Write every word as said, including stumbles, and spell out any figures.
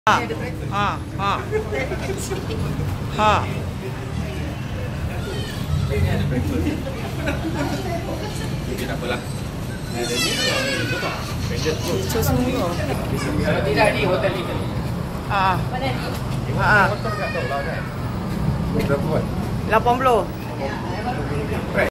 Ha. Ha. Ha. Ha. Tak apalah. Ada ni tu. Pendek tu. Cuba semua. Kalau tidak di hotel ni. Ha. Mana ni? Ha. Hotel tak tahu lah kan. Berapa buat? lapan puluh.